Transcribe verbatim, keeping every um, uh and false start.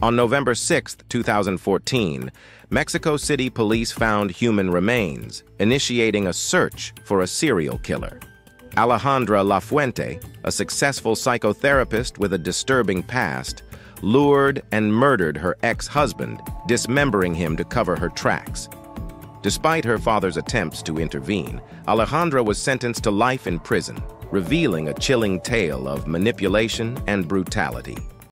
On November sixth, two thousand fourteen, Mexico City police found human remains, initiating a search for a serial killer. Alejandra Lafuente, a successful psychotherapist with a disturbing past, lured and murdered her ex-husband, dismembering him to cover her tracks. Despite her father's attempts to intervene, Alejandra was sentenced to life in prison, revealing a chilling tale of manipulation and brutality.